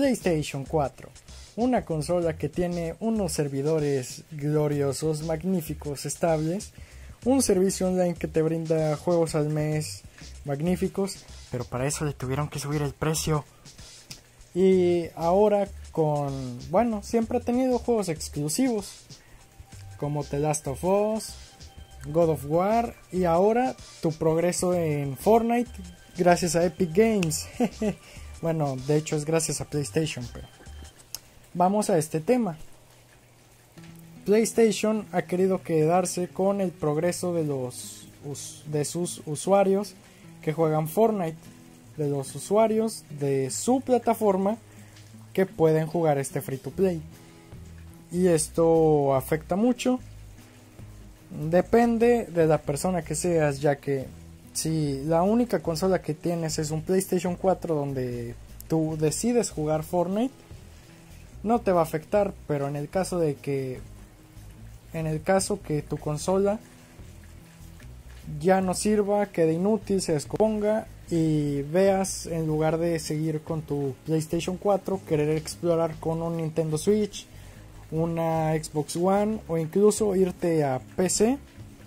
PlayStation 4, una consola que tiene unos servidores gloriosos, magníficos, estables, un servicio online que te brinda juegos al mes magníficos, pero para eso le tuvieron que subir el precio. Y ahora siempre ha tenido juegos exclusivos como The Last of Us, God of War y ahora tu progreso en Fortnite gracias a Epic Games. Bueno, de hecho es gracias a PlayStation, pero vamos a este tema. PlayStation ha querido quedarse con el progreso de sus usuarios que juegan Fortnite, de los usuarios de su plataforma que pueden jugar este free to play. Y esto afecta mucho. Depende de la persona que seas, ya que si la única consola que tienes es un PlayStation 4 donde tú decides jugar Fortnite, no te va a afectar, pero en el caso que tu consola ya no sirva, quede inútil, se descomponga y veas, en lugar de seguir con tu PlayStation 4, querer explorar con un Nintendo Switch, una Xbox One o incluso irte a PC,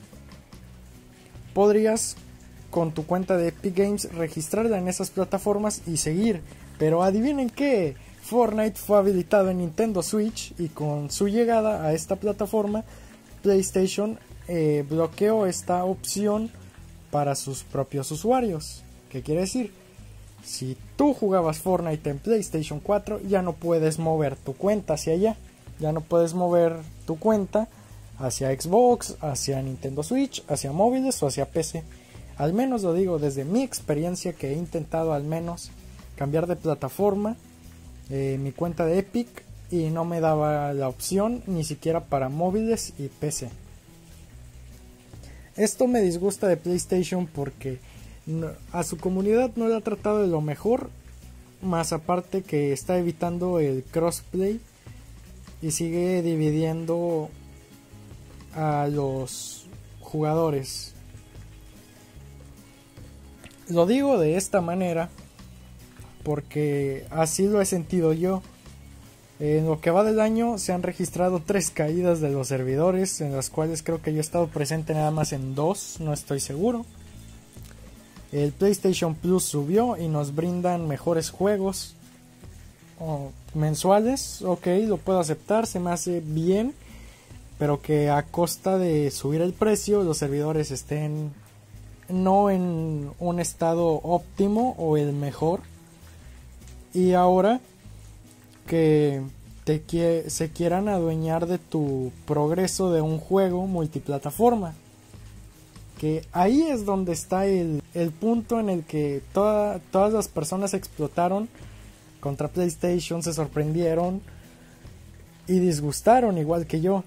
podrías con tu cuenta de Epic Games registrarla en esas plataformas y seguir. Pero adivinen qué, Fortnite fue habilitado en Nintendo Switch y con su llegada a esta plataforma, PlayStation bloqueó esta opción para sus propios usuarios. ¿Qué quiere decir? Si tú jugabas Fortnite en PlayStation 4, ya no puedes mover tu cuenta hacia allá. Ya no puedes mover tu cuenta hacia Xbox, hacia Nintendo Switch, hacia móviles o hacia PC. Al menos lo digo desde mi experiencia, que he intentado al menos cambiar de plataforma mi cuenta de Epic y no me daba la opción ni siquiera para móviles y PC. Esto me disgusta de PlayStation porque a su comunidad no la ha tratado de lo mejor, más aparte que está evitando el crossplay y sigue dividiendo a los jugadores. Lo digo de esta manera porque así lo he sentido yo. En lo que va del año se han registrado 3 caídas de los servidores, en las cuales creo que yo he estado presente nada más en 2, no estoy seguro. El PlayStation Plus subió y nos brindan mejores juegos mensuales. Ok, lo puedo aceptar, se me hace bien, pero que a costa de subir el precio los servidores estén no en un estado óptimo o el mejor. Y ahora que se quieran adueñar de tu progreso de un juego multiplataforma, que ahí es donde está el punto en el que todas las personas explotaron contra PlayStation, se sorprendieron y disgustaron igual que yo.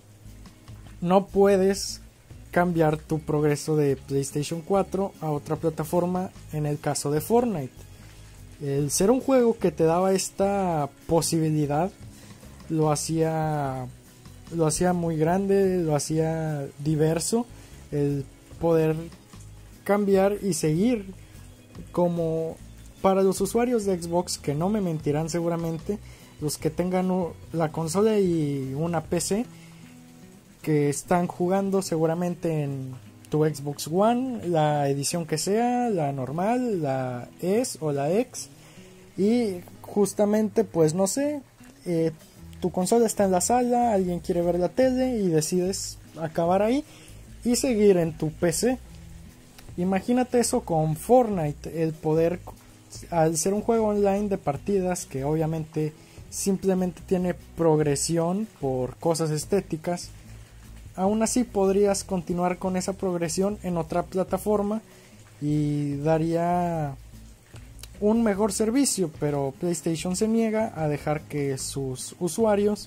No puedes cambiar tu progreso de PlayStation 4 a otra plataforma en el caso de Fortnite. El ser un juego que te daba esta posibilidad lo hacía muy grande, lo hacía diverso, el poder cambiar y seguir. Como para los usuarios de Xbox, que no me mentirán seguramente, los que tengan la consola y una PC, que están jugando seguramente en tu Xbox One, la edición que sea, la normal, la S o la X, y justamente pues no sé, tu consola está en la sala, alguien quiere ver la tele y decides acabar ahí y seguir en tu PC. Imagínate eso con Fortnite, el poder, al ser un juego online de partidas que obviamente simplemente tiene progresión por cosas estéticas, aún así podrías continuar con esa progresión en otra plataforma y daría un mejor servicio, pero PlayStation se niega a dejar que sus usuarios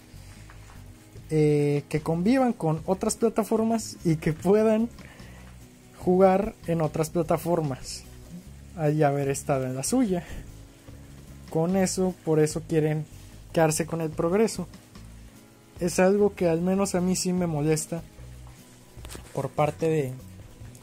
que convivan con otras plataformas y que puedan jugar en otras plataformas al haber estado en la suya. Por eso quieren quedarse con el progreso. Es algo que al menos a mí sí me molesta por parte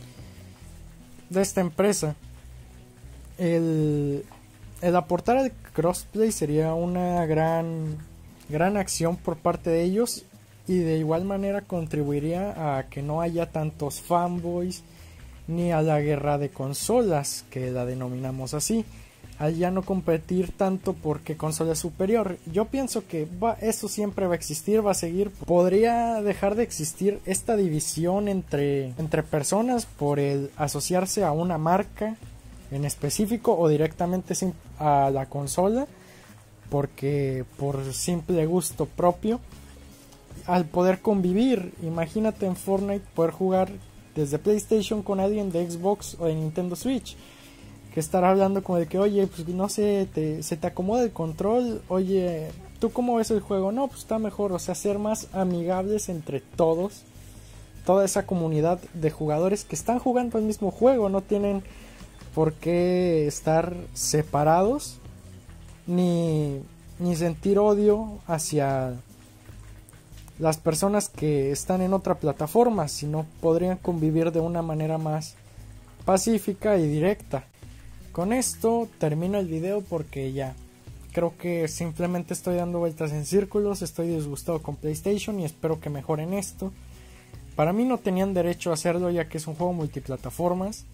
de esta empresa. El aportar crossplay sería una gran acción por parte de ellos, y de igual manera contribuiría a que no haya tantos fanboys ni a la guerra de consolas, que la denominamos así, al ya no competir tanto porque consola es superior. Yo pienso que eso siempre va a existir, va a seguir. Podría dejar de existir esta división entre personas por el asociarse a una marca en específico o directamente a la consola, porque por simple gusto propio, al poder convivir, imagínate en Fortnite poder jugar desde PlayStation con alguien de Xbox o de Nintendo Switch, que estará hablando como de que, oye, pues no sé, se te acomoda el control, oye, ¿tú cómo ves el juego? No, pues está mejor. O sea, ser más amigables entre todos, toda esa comunidad de jugadores que están jugando el mismo juego, no tienen por qué estar separados ni sentir odio hacia las personas que están en otra plataforma, sino podrían convivir de una manera más pacífica y directa. Con esto termino el video porque ya creo que simplemente estoy dando vueltas en círculos, estoy disgustado con PlayStation y espero que mejoren esto. Para mí no tenían derecho a hacerlo, ya que es un juego multiplataformas,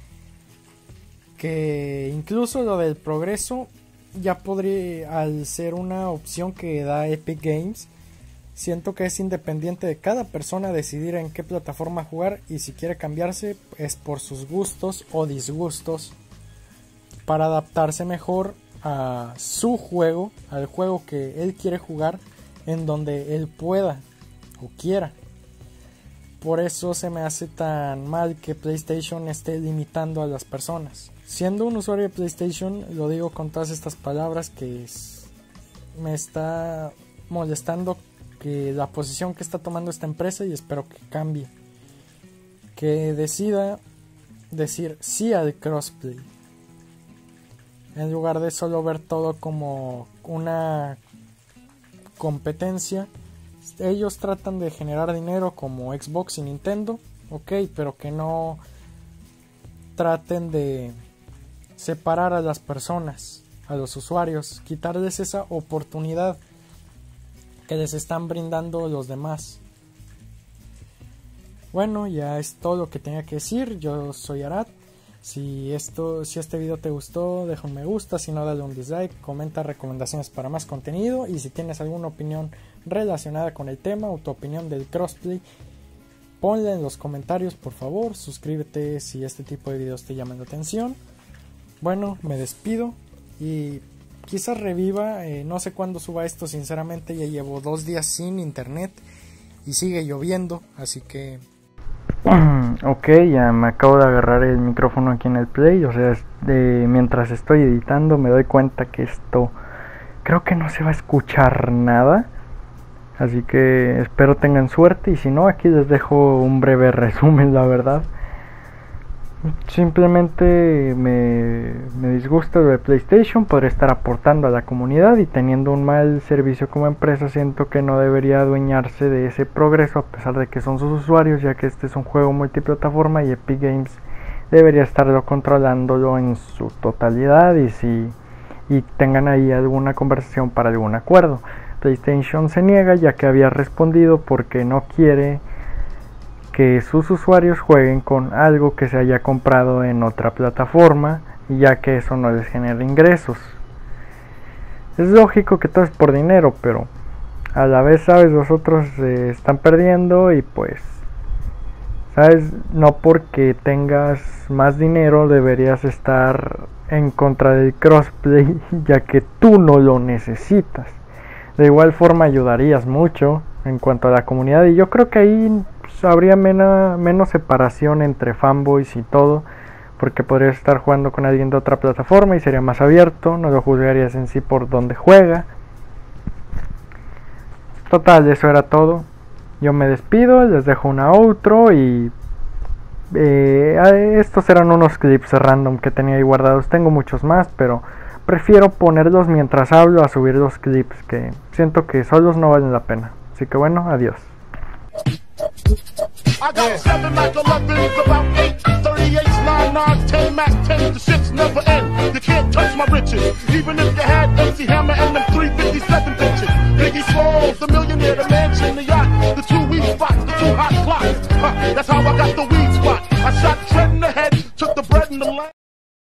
que incluso lo del progreso ya podría, al ser una opción que da Epic Games, siento que es independiente de cada persona decidir en qué plataforma jugar, y si quiere cambiarse es por sus gustos o disgustos, para adaptarse mejor a su juego, al juego que él quiere jugar, en donde él pueda o quiera. Por eso se me hace tan mal que PlayStation esté limitando a las personas. Siendo un usuario de PlayStation, lo digo con todas estas palabras, que me está molestando que la posición que está tomando esta empresa, y espero que cambie, que decida decir sí al crossplay, en lugar de solo ver todo como una competencia. Ellos tratan de generar dinero como Xbox y Nintendo, ok, pero que no traten de separar a las personas, a los usuarios, quitarles esa oportunidad que les están brindando los demás. Bueno, ya es todo lo que tenía que decir. Yo soy Arad. Si este video te gustó, deja un me gusta, si no, dale un dislike, comenta recomendaciones para más contenido, y si tienes alguna opinión relacionada con el tema o tu opinión del crossplay, ponla en los comentarios, por favor. Suscríbete si este tipo de videos te llaman la atención. Bueno, me despido y quizás reviva, no sé cuándo suba esto, sinceramente ya llevo 2 días sin internet y sigue lloviendo, así que... Ok, ya me acabo de agarrar el micrófono aquí en el Play, o sea, mientras estoy editando me doy cuenta que esto creo que no se va a escuchar nada, así que espero tengan suerte, y si no, aquí les dejo un breve resumen, la verdad. Simplemente me disgusta lo de PlayStation, podría estar aportando a la comunidad, y teniendo un mal servicio como empresa siento que no debería adueñarse de ese progreso a pesar de que son sus usuarios, ya que este es un juego multiplataforma y Epic Games debería estarlo controlándolo en su totalidad, y tengan ahí alguna conversación para algún acuerdo. PlayStation se niega, ya que había respondido porque no quiere que sus usuarios jueguen con algo que se haya comprado en otra plataforma, ya que eso no les genera ingresos. Es lógico que todo es por dinero, pero a la vez, sabes, los otros están perdiendo, y pues, sabes, no porque tengas más dinero deberías estar en contra del crossplay, ya que tú no lo necesitas. De igual forma ayudarías mucho en cuanto a la comunidad, y yo creo que ahí habría menos separación entre fanboys y todo, porque podrías estar jugando con alguien de otra plataforma y sería más abierto, no lo juzgarías en sí por donde juega. Total, eso era todo. Yo me despido, les dejo una outro, y estos eran unos clips random que tenía ahí guardados. Tengo muchos más, pero prefiero ponerlos mientras hablo a subir los clips, que siento que solos no valen la pena. Así que bueno, adiós. I got 7 like 11's about 8, 38's 9, 9, 10, max 10, the shit's never end. You can't touch my my riches. Even if you had MC Hammer and them 357 bitches. Biggie Smalls, the millionaire, the mansion, the yacht, the 2 weed spots, the 2 hot clocks. That's how I got the weed spot. I shot